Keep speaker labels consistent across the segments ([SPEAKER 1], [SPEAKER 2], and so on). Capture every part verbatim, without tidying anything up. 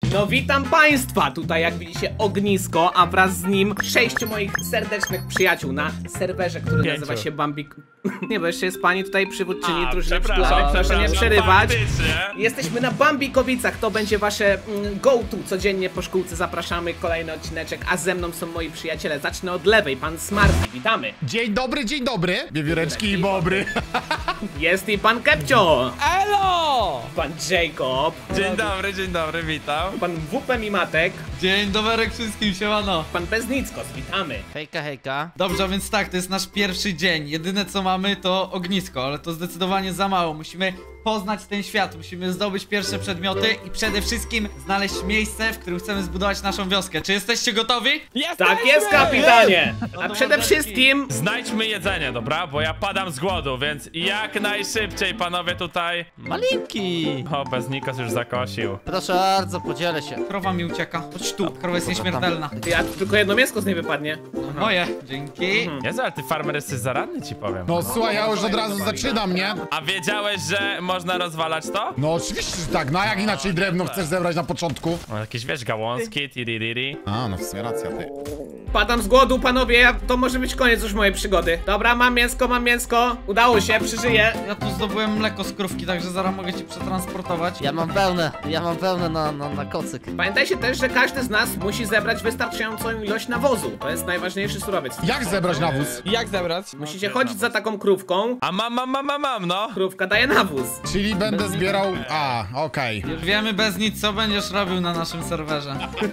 [SPEAKER 1] No witam państwa, tutaj jak widzicie ognisko, a wraz z nim sześciu moich serdecznych przyjaciół na serwerze, który
[SPEAKER 2] Pięciu.
[SPEAKER 1] nazywa się Bambik... Nie, bo jeszcze jest pani tutaj przywódczyni
[SPEAKER 2] A,
[SPEAKER 1] drużyny
[SPEAKER 2] przepraszam,
[SPEAKER 1] szkolanej, proszę nie przerywać.
[SPEAKER 2] faktycznie.
[SPEAKER 1] Jesteśmy na Bambikowicach, to będzie wasze mm, go-to, codziennie po szkółce zapraszamy, kolejny odcineczek, a ze mną są moi przyjaciele. Zacznę od lewej, pan Smarty, witamy.
[SPEAKER 3] Dzień dobry, dzień dobry. Wiewióreczki i bobry.
[SPEAKER 1] Jest i pan Kepcio,
[SPEAKER 4] Elo!
[SPEAKER 1] pan Jacob,
[SPEAKER 2] Dzień dobry, dzień dobry, witam.
[SPEAKER 1] pan W P Mimatek,
[SPEAKER 5] Dzień dobry wszystkim, siemano.
[SPEAKER 1] pan Beznickos, witamy.
[SPEAKER 4] Hejka, hejka.
[SPEAKER 5] Dobrze, a więc tak, to jest nasz pierwszy dzień. Jedyne co mamy to ognisko, ale to zdecydowanie za mało. Musimy poznać ten świat, musimy zdobyć pierwsze przedmioty i przede wszystkim znaleźć miejsce, w którym chcemy zbudować naszą wioskę. Czy jesteście gotowi?
[SPEAKER 1] Tak jest, kapitanie!
[SPEAKER 5] No
[SPEAKER 1] A
[SPEAKER 5] to
[SPEAKER 1] przede
[SPEAKER 5] mordeczki.
[SPEAKER 1] wszystkim...
[SPEAKER 2] Znajdźmy jedzenie, dobra? Bo ja padam z głodu, więc jak najszybciej, panowie, tutaj...
[SPEAKER 4] Malinki!
[SPEAKER 2] O, bez Nikos już zakosił.
[SPEAKER 4] Proszę bardzo, podzielę się.
[SPEAKER 5] Krowa mi ucieka. Chodź tu, krowa jest nieśmiertelna.
[SPEAKER 1] Ja tylko jedno mięsko z niej wypadnie.
[SPEAKER 5] Moje, dzięki.
[SPEAKER 2] Jezu, ale ty farmer jesteś zaradny, ci powiem.
[SPEAKER 3] No słuchaj, ja już od razu zaczynam, nie?
[SPEAKER 2] A wiedziałeś, że można rozwalać to?
[SPEAKER 3] No oczywiście, że tak. No a jak inaczej drewno chcesz zebrać na początku?
[SPEAKER 2] No, jakieś, wiesz, gałązki, tiririri.
[SPEAKER 3] A, no w sumie racja, ty.
[SPEAKER 1] Padam z głodu, panowie, ja, to może być koniec już mojej przygody. Dobra, mam mięsko, mam mięsko. Udało się, przeżyję.
[SPEAKER 5] Ja tu zdobyłem mleko z krówki, także zaraz mogę ci przetransportować.
[SPEAKER 4] Ja mam wełnę, ja mam wełnę na, na, na kocyk.
[SPEAKER 1] Pamiętajcie też, że każdy z nas musi zebrać wystarczającą ilość nawozu. To jest najważniejszy surowiec.
[SPEAKER 3] Jak zebrać nawóz?
[SPEAKER 6] Jak zebrać?
[SPEAKER 1] Musicie chodzić za taką krówką.
[SPEAKER 2] A mam, mam, mam, mam, mam, no.
[SPEAKER 1] Krówka daje nawóz.
[SPEAKER 3] Czyli będę zbierał... A, okej.
[SPEAKER 5] Już wiemy bez nic, co będziesz robił na naszym serwerze.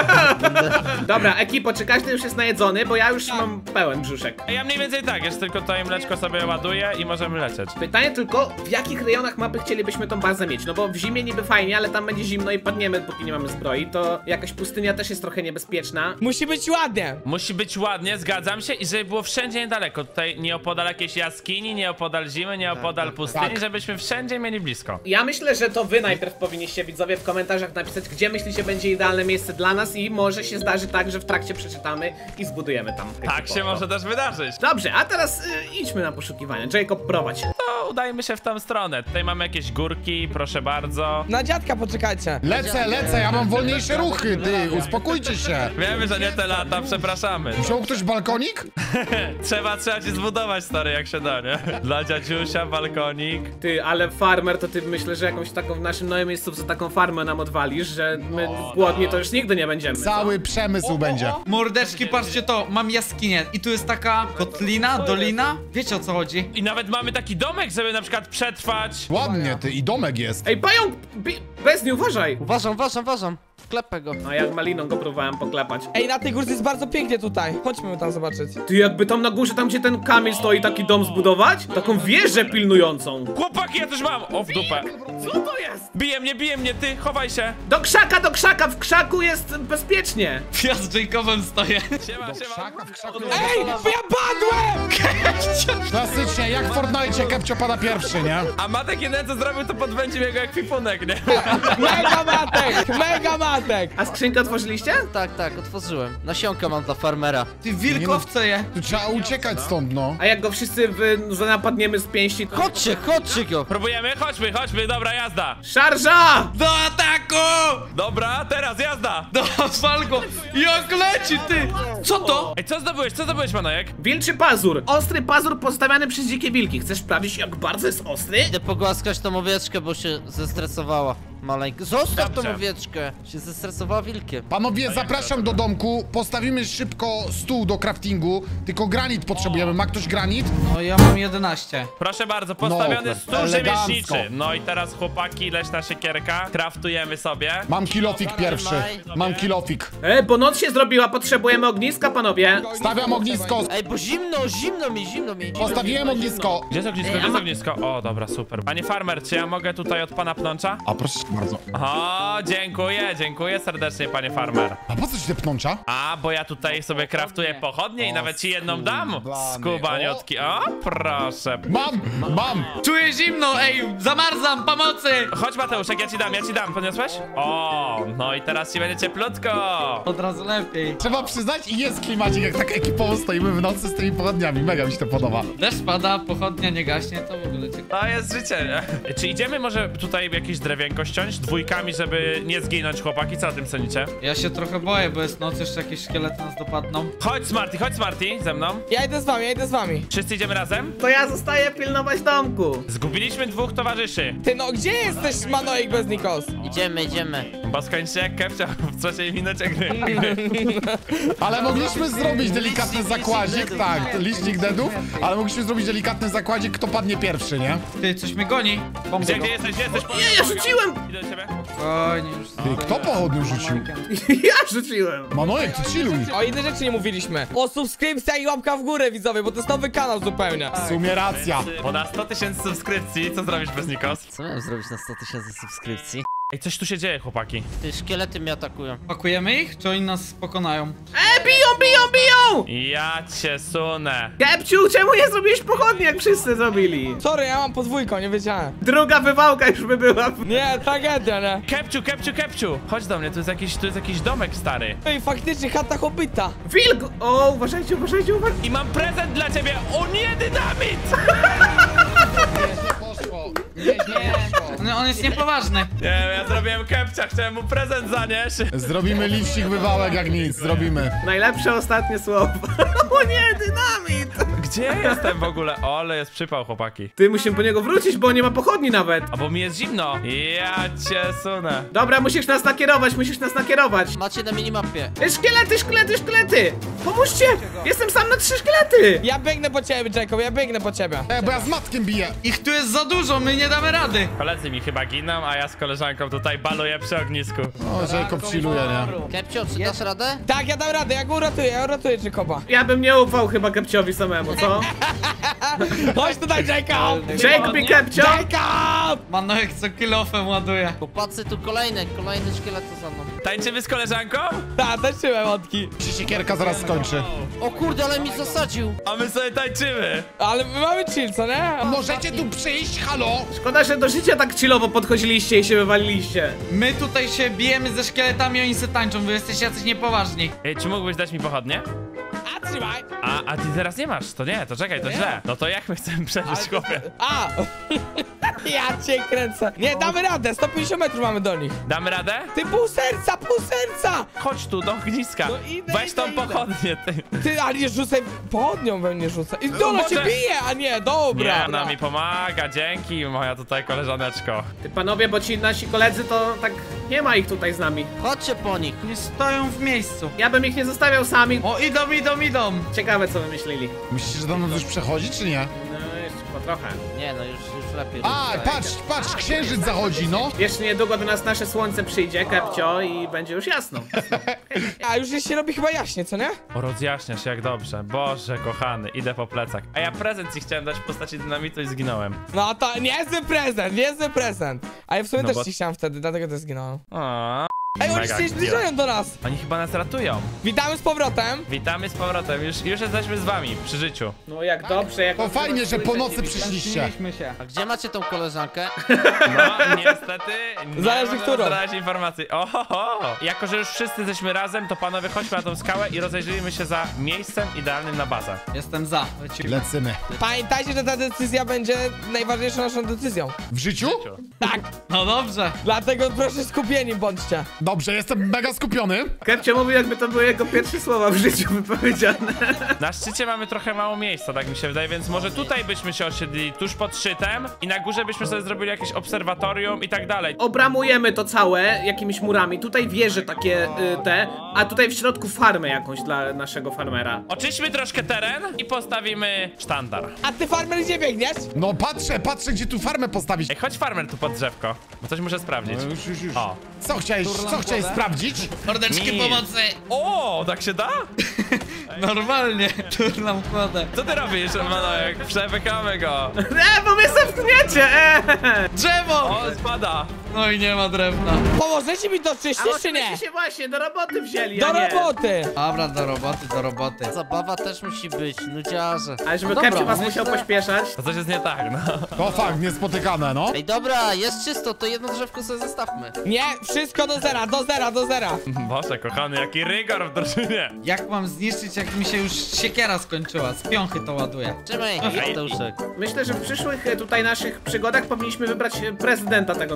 [SPEAKER 1] Dobra, ekipo, czy każdy już jest najedzony? Bo ja już mam pełen brzuszek.
[SPEAKER 2] Ja mniej więcej tak, jest tylko tutaj mleczko sobie ładuję i możemy lecieć.
[SPEAKER 1] Pytanie tylko, w jakich rejonach mapy chcielibyśmy tą bazę mieć? No bo w zimie niby fajnie, ale tam będzie zimno i padniemy, póki nie mamy zbroi. To jakaś pustynia też jest trochę niebezpieczna.
[SPEAKER 6] Musi być ładnie.
[SPEAKER 2] Musi być ładnie, zgadzam się, i żeby było wszędzie niedaleko. Tutaj nie opodal jakiejś jaskini, nie opodal zimy, nie opodal pustyni,
[SPEAKER 3] tak.
[SPEAKER 2] żebyśmy wszędzie mieli blisko.
[SPEAKER 1] Ja myślę, że to wy najpierw powinniście, widzowie, w komentarzach napisać, gdzie myślicie będzie idealne miejsce dla nas i może się zdarzy tak, że w trakcie przeczytamy i zbudujemy tam.
[SPEAKER 2] Tak się może też wydarzyć.
[SPEAKER 1] Dobrze, a teraz y, idźmy na poszukiwania. Jacob, prowadź.
[SPEAKER 2] To udajmy się w tą stronę. Tutaj mamy jakieś górki, proszę bardzo.
[SPEAKER 6] Na dziadka poczekajcie.
[SPEAKER 3] Lecę, lecę, ja mam wolniejsze ruchy, ty, uspokójcie się.
[SPEAKER 2] Wiemy, że nie te lata, przepraszamy.
[SPEAKER 3] Wziął ktoś balkonik?
[SPEAKER 2] Trzeba, trzeba ci zbudować, stary, jak się da, nie? Dla dziadziusia balkonik.
[SPEAKER 1] Ty, ale farmer, to ty myślę, że jakąś taką w naszym nowym miejscówce taką farmę nam odwalisz, że my głodni to już nigdy nie będziemy. co?
[SPEAKER 3] Cały przemysł będzie.
[SPEAKER 5] Mordeczki, patrzcie to, mam jaskinię i tu jest taka kotlina, dolina. Wiecie o co chodzi?
[SPEAKER 2] I nawet mamy taki domek, żeby na przykład przetrwać.
[SPEAKER 3] Ładnie, ty, i domek jest.
[SPEAKER 1] Ej, pająk! Bi- Bez nie uważaj!
[SPEAKER 4] Uważam, uważam, uważam. Klepę go.
[SPEAKER 1] A jak maliną go próbowałem poklepać.
[SPEAKER 6] Ej, na tej górce jest bardzo pięknie tutaj. Chodźmy tam zobaczyć.
[SPEAKER 1] Ty, jakby tam na górze, tam gdzie ten kamień stoi, taki dom zbudować? Taką wieżę pilnującą.
[SPEAKER 2] Chłopaki, ja też mam! O, w dupę.
[SPEAKER 1] Co to jest?
[SPEAKER 2] Bije mnie, bije mnie, ty, chowaj się.
[SPEAKER 1] Do krzaka, do krzaka! W krzaku jest bezpiecznie!
[SPEAKER 5] Ja z Jacobem stoję.
[SPEAKER 2] Siema,
[SPEAKER 3] Do
[SPEAKER 2] siema.
[SPEAKER 3] krzaka, w krzaku.
[SPEAKER 6] Ej, bo ja padłem!
[SPEAKER 3] Klasycznie, jak w Fortnite, Kepcio pada pierwszy, nie?
[SPEAKER 2] A Matek jedyne co zrobił, to podwędził jego ekwipunek, nie?
[SPEAKER 6] Mega matek! Mega matek!
[SPEAKER 1] A skrzynkę otworzyliście?
[SPEAKER 4] Tak, tak, otworzyłem. Nasionka mam dla farmera.
[SPEAKER 5] Ty wilkowce je.
[SPEAKER 3] Tu trzeba uciekać stąd, no.
[SPEAKER 1] A jak go wszyscy wy, napadniemy z pięści, to...
[SPEAKER 4] Chodźcie, chodźcie go!
[SPEAKER 2] Próbujemy? Chodźmy, chodźmy, dobra, jazda.
[SPEAKER 1] Szarża!
[SPEAKER 5] Do ataku!
[SPEAKER 2] Dobra, teraz jazda.
[SPEAKER 5] Do walgo! Jak leci, ty! Co to?
[SPEAKER 2] Ej, co zdobyłeś, co zdobyłeś, Manojek?
[SPEAKER 1] Wilczy pazur. Ostry pazur postawiany przez dzikie wilki. Chcesz sprawdzić, jak bardzo jest ostry?
[SPEAKER 4] Idę pogłaskać tą owieczkę, bo się zestresowała. Maleńka. Zostaw
[SPEAKER 2] Dobrze.
[SPEAKER 4] tą owieczkę! Się zestresowała wilkiem.
[SPEAKER 3] Panowie, zapraszam do domku, postawimy szybko stół do craftingu, tylko granit potrzebujemy. Ma ktoś granit?
[SPEAKER 5] No ja mam jedenaście.
[SPEAKER 2] Proszę bardzo, postawiony
[SPEAKER 3] No,
[SPEAKER 2] stół
[SPEAKER 3] elegancko.
[SPEAKER 2] rzemieślniczy. No i teraz chłopaki, leśna siekierka. Kraftujemy sobie.
[SPEAKER 3] Mam kilofik pierwszy. Mam kilofik.
[SPEAKER 1] E, bo noc się zrobiła, potrzebujemy ogniska, panowie.
[SPEAKER 3] Stawiam ognisko.
[SPEAKER 4] Ej, bo zimno, zimno mi, zimno mi.
[SPEAKER 3] Postawiłem ognisko.
[SPEAKER 2] Gdzie jest ognisko, gdzie jest ognisko? O, dobra, super. Panie farmer, czy ja mogę tutaj od pana pnącza?
[SPEAKER 3] A proszę bardzo.
[SPEAKER 2] O, dziękuję, dziękuję serdecznie, panie farmer.
[SPEAKER 3] A po co ci te pnącza?
[SPEAKER 2] A, bo ja tutaj sobie kraftuję pochodnie i
[SPEAKER 3] O,
[SPEAKER 2] nawet ci jedną dam.
[SPEAKER 3] skubany.
[SPEAKER 2] Skubaniotki. O, proszę.
[SPEAKER 3] Mam, mam.
[SPEAKER 5] Czuję zimno, ej, zamarzam, pomocy!
[SPEAKER 2] Chodź, Mateuszek, ja ci dam, ja ci dam. Podniosłeś? O, no i teraz ci będzie cieplutko.
[SPEAKER 5] Od razu lepiej.
[SPEAKER 3] Trzeba przyznać, i jest klimacik, jak tak ekipowo stoimy w nocy z tymi pochodniami. Mega mi się to podoba.
[SPEAKER 5] Deszcz pada, pochodnia nie gaśnie, to w ogóle ciekawe.
[SPEAKER 2] To jest życie, nie? Czy idziemy może tutaj jakieś drewienko ściągnąć? wsiąść dwójkami, żeby nie zginąć, chłopaki. Co o tym sądzicie?
[SPEAKER 5] Ja się trochę boję, bo jest noc, jeszcze jakieś szkielety nas dopadną.
[SPEAKER 2] Chodź Smarty, chodź Smarty, ze mną.
[SPEAKER 6] Ja idę z wami, ja idę z wami.
[SPEAKER 2] Wszyscy idziemy razem?
[SPEAKER 1] To ja zostaję pilnować domku.
[SPEAKER 2] Zgubiliśmy dwóch towarzyszy.
[SPEAKER 6] Ty no, gdzie jesteś, Manoik bez Nikos?
[SPEAKER 4] Idziemy, idziemy.
[SPEAKER 2] Bo skończy jak Kepcia w trzeciej minucie gry.
[SPEAKER 3] Ale mogliśmy zrobić delikatny zakładzik, tak, licznik deadów, ale mogliśmy zrobić delikatny zakładzik, kto padnie pierwszy, nie?
[SPEAKER 5] Ty, coś mnie goni. Pomogę
[SPEAKER 2] Gdzie,
[SPEAKER 5] go.
[SPEAKER 2] gdzie jesteś, gdzie jesteś?
[SPEAKER 1] Nie, ja rzuciłem!
[SPEAKER 2] Idę do ciebie.
[SPEAKER 5] Spokojnie, już
[SPEAKER 3] Ty, kto pochodniu rzucił?
[SPEAKER 1] Ja rzuciłem.
[SPEAKER 3] Manojek, ty chilluj.
[SPEAKER 6] O inne rzeczy nie mówiliśmy. O subskrypcja i łapka w górę, widzowie, bo to jest nowy kanał zupełnie.
[SPEAKER 3] W sumie racja.
[SPEAKER 2] Ponad sto tysięcy subskrypcji, co zrobisz bez Nikos?
[SPEAKER 4] Co miałem zrobić na sto tysięcy subskrypcji?
[SPEAKER 2] Ej, coś tu się dzieje, chłopaki.
[SPEAKER 4] Ty, szkielety mnie atakują.
[SPEAKER 5] pakujemy ich, czy oni nas pokonają?
[SPEAKER 1] E, biją, biją, biją!
[SPEAKER 2] Ja cię sunę.
[SPEAKER 1] Kepciu, czemu nie zrobiłeś pochodni, jak wszyscy zrobili?
[SPEAKER 6] Sorry, ja mam podwójką, nie wiedziałem.
[SPEAKER 1] Druga wywałka już by była.
[SPEAKER 6] Nie, tragedia, nie?
[SPEAKER 2] Kepciu, Kepciu, Kepciu! Chodź do mnie, tu jest jakiś, tu jest jakiś domek stary.
[SPEAKER 6] Ej, faktycznie chata hobbita.
[SPEAKER 1] Wilk! O, uważajcie, uważajcie, uważajcie.
[SPEAKER 2] I mam prezent dla ciebie! O nie, dynamit!
[SPEAKER 3] Poszło, nieźle poszło.
[SPEAKER 5] On, on jest niepoważny.
[SPEAKER 2] Nie, ja zrobiłem Kepcia, chciałem mu prezent zanieść.
[SPEAKER 3] Zrobimy licznik wywałek jak nic, zrobimy.
[SPEAKER 1] Najlepsze ostatnie słowo. O nie, dynamit!
[SPEAKER 2] Gdzie ja jestem w ogóle? O, ale jest przypał, chłopaki.
[SPEAKER 1] Ty, musimy po niego wrócić, bo nie ma pochodni nawet.
[SPEAKER 2] A bo mi jest zimno. Ja cię sunę.
[SPEAKER 1] Dobra, musisz nas nakierować, musisz nas nakierować.
[SPEAKER 4] Macie na minimapie.
[SPEAKER 1] E, Szkielety, szkielety, szkielety! Pomóżcie! Jestem sam na trzy szkielety!
[SPEAKER 6] Ja biegnę po ciebie, Jacob, ja biegnę po ciebie.
[SPEAKER 3] E, bo ja z matkiem biję.
[SPEAKER 5] Ich tu jest za dużo, my nie damy rady.
[SPEAKER 2] Koledzy mi chyba giną, a ja z koleżanką tutaj baluję przy ognisku.
[SPEAKER 3] O, Jacob chilluje, nie?
[SPEAKER 4] Kepcio, czy dasz radę?
[SPEAKER 6] Tak, ja dam radę, ja go uratuję, ja uratuję Jacoba.
[SPEAKER 1] Ja bym nie ufał chyba Kepciowi samemu, co?
[SPEAKER 6] Chodź tutaj, Jacob!
[SPEAKER 1] Jacob i Kepcio!
[SPEAKER 6] Jacob!
[SPEAKER 5] Manojek co kilofem ładuje.
[SPEAKER 4] Chłopacy, tu kolejne, kolejne szkielety za mną.
[SPEAKER 2] Tańczymy z koleżanką?
[SPEAKER 6] Tak, tańczyłem wodki.
[SPEAKER 3] Się siekierka zaraz skończy.
[SPEAKER 4] O kurde, ale mi zasadził.
[SPEAKER 2] A my sobie tańczymy.
[SPEAKER 6] Ale my mamy chill, co nie?
[SPEAKER 3] Możecie tu przyjść, halo?
[SPEAKER 1] Szkoda, że do życia tak chillowo podchodziliście i się wywaliliście.
[SPEAKER 5] My tutaj się bijemy ze szkieletami, oni se tańczą, wy jesteście jacyś niepoważni.
[SPEAKER 2] Ej, czy mógłbyś dać mi pochodnie?
[SPEAKER 6] A, trzymaj!
[SPEAKER 2] A, a ty teraz nie masz, to nie, to czekaj, to źle. No to jak my chcemy przeżyć, chłopie?
[SPEAKER 6] A! Ja cię kręcę. Nie, damy radę, sto pięćdziesiąt metrów mamy do nich.
[SPEAKER 2] Damy radę?
[SPEAKER 6] Ty, pół serca, pół serca!
[SPEAKER 2] Chodź tu, do ogniska.
[SPEAKER 6] No idę,
[SPEAKER 2] Weź tą
[SPEAKER 6] idę, idę.
[SPEAKER 2] pochodnię, ty.
[SPEAKER 6] Ty, ale nie rzucaj, pochodnią we mnie rzucaj. I dola
[SPEAKER 2] Boże.
[SPEAKER 6] się bije, a nie, dobra.
[SPEAKER 2] Nie, ona mi pomaga, dzięki, moja tutaj koleżaneczko.
[SPEAKER 1] Ty panowie, bo ci nasi koledzy to tak nie ma ich tutaj z nami.
[SPEAKER 4] Chodźcie po nich.
[SPEAKER 5] Nie stoją w miejscu.
[SPEAKER 1] Ja bym ich nie zostawiał sami.
[SPEAKER 5] O, idą, idą, idą.
[SPEAKER 1] Ciekawe co wymyślili.
[SPEAKER 3] Myślicie, że do nas już przechodzi, czy nie?
[SPEAKER 1] No jeszcze po trochę.
[SPEAKER 4] Nie no, już, już lepiej.
[SPEAKER 3] A, patrz, patrz, księżyc zachodzi, no.
[SPEAKER 1] Jeszcze niedługo do nas nasze słońce przyjdzie, Kepcio, i będzie już jasno.
[SPEAKER 6] A już się robi chyba jaśnie, co nie?
[SPEAKER 2] O, rozjaśnia się jak dobrze. Boże, kochany, idę po plecach. A ja prezent ci chciałem dać w postaci dynamitu i zginąłem.
[SPEAKER 6] No to niezły prezent, niezły prezent. A ja w sumie
[SPEAKER 2] No
[SPEAKER 6] też
[SPEAKER 2] bo-
[SPEAKER 6] ci chciałem wtedy, dlatego też zginąłem.
[SPEAKER 2] O,
[SPEAKER 6] Ej, oni
[SPEAKER 2] mega
[SPEAKER 6] się
[SPEAKER 2] miło.
[SPEAKER 6] zbliżają do nas.
[SPEAKER 2] Oni chyba nas ratują.
[SPEAKER 6] Witamy z powrotem.
[SPEAKER 2] Witamy z powrotem, już, już jesteśmy z wami, przy życiu.
[SPEAKER 1] No jak dobrze, jak...
[SPEAKER 3] To fajnie, że po nocy przyszliście.
[SPEAKER 5] Zbiliśmy się.
[SPEAKER 4] A gdzie macie tą koleżankę?
[SPEAKER 2] No, niestety, nie
[SPEAKER 6] Zależy,
[SPEAKER 2] mogę
[SPEAKER 6] którą.
[SPEAKER 2] znaleźć informacji. Oho, jako że już wszyscy jesteśmy razem, to panowie chodźmy na tą skałę i rozejrzyjmy się za miejscem idealnym na bazę.
[SPEAKER 5] Jestem za. Lecimy.
[SPEAKER 3] Lecymy.
[SPEAKER 6] Pamiętajcie, że ta decyzja będzie najważniejszą naszą decyzją.
[SPEAKER 3] W życiu?
[SPEAKER 6] Tak,
[SPEAKER 5] No dobrze.
[SPEAKER 6] dlatego proszę skupieni bądźcie.
[SPEAKER 3] Dobrze, jestem mega skupiony.
[SPEAKER 1] Kepcio mówił, jakby to były jego pierwsze słowa w życiu wypowiedziane.
[SPEAKER 2] Na szczycie mamy trochę mało miejsca, tak mi się wydaje, więc może tutaj byśmy się osiedlili tuż pod szczytem i na górze byśmy sobie zrobili jakieś obserwatorium i tak dalej.
[SPEAKER 1] Obramujemy to całe jakimiś murami. Tutaj wieże takie y, te, a tutaj w środku farmę jakąś dla naszego farmera.
[SPEAKER 2] Oczyśmy troszkę teren i postawimy sztandar.
[SPEAKER 6] A ty, farmer, gdzie biegniesz?
[SPEAKER 3] No patrzę, patrzę, gdzie tu farmę postawić.
[SPEAKER 2] Ej, chodź farmer tu pod drzewko, bo coś muszę sprawdzić.
[SPEAKER 3] No już, już, już.
[SPEAKER 2] O.
[SPEAKER 3] Co chciałeś, co chciałeś sprawdzić?
[SPEAKER 5] Mordeczki
[SPEAKER 2] Nic.
[SPEAKER 5] pomocy.
[SPEAKER 2] O, tak się da?
[SPEAKER 5] Normalnie. Turlam kładę.
[SPEAKER 2] Co ty robisz, Manojek? Przepykamy go.
[SPEAKER 1] E, bo mnie zamkniecie, e!
[SPEAKER 5] Drzewo!
[SPEAKER 2] O, spada.
[SPEAKER 5] No i nie ma drewna.
[SPEAKER 6] Pomożecie mi to
[SPEAKER 1] A
[SPEAKER 6] czyścić, czy nie?
[SPEAKER 1] myśmy się właśnie do roboty wzięli,
[SPEAKER 6] Do
[SPEAKER 1] a nie.
[SPEAKER 6] roboty!
[SPEAKER 5] Dobra, do roboty, do roboty.
[SPEAKER 4] Zabawa też musi być, nudziarze.
[SPEAKER 1] Ale żeby
[SPEAKER 5] No dobra,
[SPEAKER 1] Kepcio was
[SPEAKER 5] myślę-
[SPEAKER 1] musiał pośpieszać.
[SPEAKER 2] To coś jest nie tak, no.
[SPEAKER 3] To fakt, niespotykane, no.
[SPEAKER 4] Ej, dobra, jest czysto, to jedno drzewko sobie zostawmy.
[SPEAKER 6] Nie, wszystko do zera, do zera, do zera.
[SPEAKER 2] Boże, kochany, jaki rygor w drużynie.
[SPEAKER 5] Jak mam zniszczyć, jak mi się już siekiera skończyła? Z piąchy to ładuję.
[SPEAKER 4] Trzymaj, Mateuszek.
[SPEAKER 1] Myślę, że w przyszłych e, tutaj naszych przygodach powinniśmy wybrać e, prezydenta tego miasta,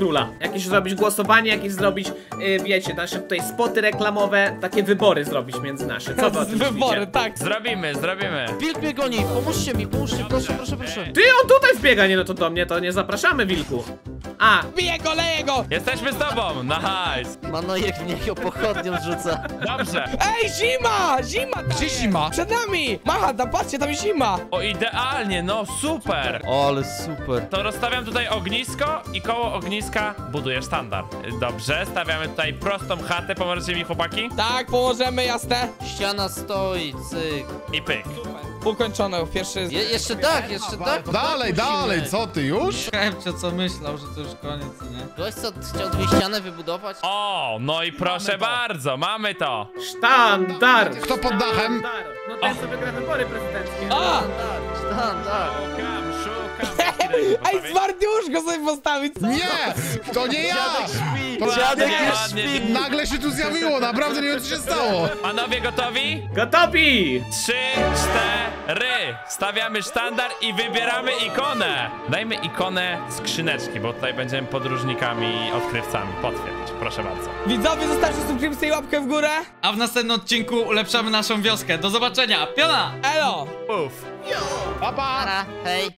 [SPEAKER 1] króla. Jakieś zrobić głosowanie, jakieś zrobić, yy, wiecie, nasze tutaj spoty reklamowe, takie wybory zrobić między nasze. Co wy o tym
[SPEAKER 6] Wybory,
[SPEAKER 1] myślicie?
[SPEAKER 6] tak.
[SPEAKER 2] Zrobimy, zrobimy.
[SPEAKER 4] Wilk mnie goni, pomóżcie mi, pomóżcie, proszę, proszę, proszę.
[SPEAKER 1] Ty, on tutaj wbiega, nie no to do mnie, to nie zapraszamy, wilku. A,
[SPEAKER 6] Bije go, leje go!
[SPEAKER 2] Jesteśmy z tobą, nice.
[SPEAKER 4] Manojek mnie go pochodnią rzuca.
[SPEAKER 2] Dobrze.
[SPEAKER 6] Ej, zima! Zima tam
[SPEAKER 3] Gdzie
[SPEAKER 6] jest.
[SPEAKER 3] zima?
[SPEAKER 6] Przed nami! Macha, tam patrzcie, tam jest zima!
[SPEAKER 2] O, idealnie, no super.
[SPEAKER 4] O, ale super.
[SPEAKER 2] To rozstawiam tutaj ognisko i koło ogniska buduję sztandar. Dobrze, stawiamy tutaj prostą chatę, pomożecie mi chłopaki?
[SPEAKER 6] Tak, pomożemy, jasne?
[SPEAKER 4] Ściana stoi, cyk.
[SPEAKER 2] I pyk.
[SPEAKER 6] Ukończono, pierwszy...
[SPEAKER 4] Je, jeszcze dach, jeszcze dach.
[SPEAKER 3] Dalej, dalej, co ty już?
[SPEAKER 5] Kepcio, co myślał, że to już koniec, co nie?
[SPEAKER 4] Gość co, chciał dwie ściany wybudować?
[SPEAKER 2] O, no i proszę bardzo, mamy to.
[SPEAKER 1] sztandar!
[SPEAKER 3] Kto pod dachem?
[SPEAKER 1] Sztandar. No ten, co wygra wybory prezydenckie.
[SPEAKER 6] A!
[SPEAKER 4] Tak, tak, tak.
[SPEAKER 2] Szukam, szukam.
[SPEAKER 6] Ej, zwardiuszko sobie postawić!
[SPEAKER 3] Nie! To nie ja! To
[SPEAKER 4] Dziadek
[SPEAKER 2] Ładnie,
[SPEAKER 4] już
[SPEAKER 2] ładnie.
[SPEAKER 4] śpi.
[SPEAKER 3] nagle się tu zjawiło, naprawdę nie wiem co się stało.
[SPEAKER 2] Panowie gotowi?
[SPEAKER 1] Gotowi!
[SPEAKER 2] Trzy, cztery. Stawiamy sztandar i wybieramy ikonę. Dajmy ikonę skrzyneczki, bo tutaj będziemy podróżnikami, odkrywcami. Potwierdź, proszę bardzo.
[SPEAKER 6] Widzowie, zostawcie subskrypcję i łapkę w górę!
[SPEAKER 5] A w następnym odcinku ulepszamy naszą wioskę. Do zobaczenia, piona!
[SPEAKER 6] Elo!
[SPEAKER 2] Uff.
[SPEAKER 3] Pa, pa.
[SPEAKER 4] Para, hej.